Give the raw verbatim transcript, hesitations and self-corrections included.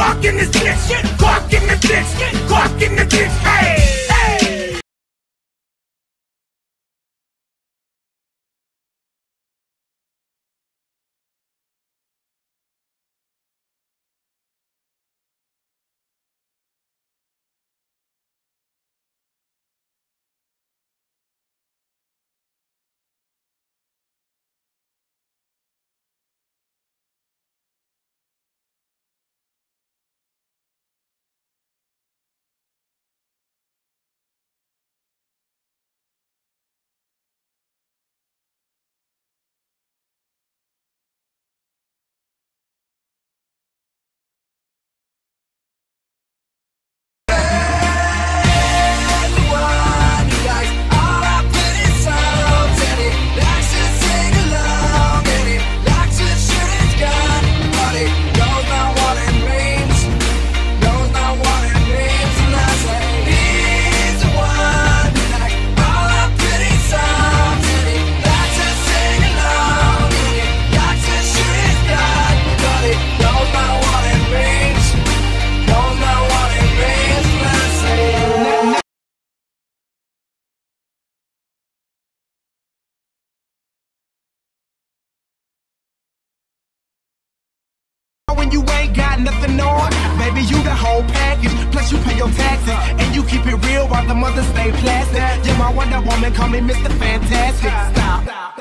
Clark in this bitch, Clark in the bitch, Clark in the bitch, hey, hey. When you ain't got nothing on, baby, you the whole package. Plus you pay your taxes, and you keep it real while the mothers stay plastic. You're my Wonder Woman, call me Mister Fantastic. Stop.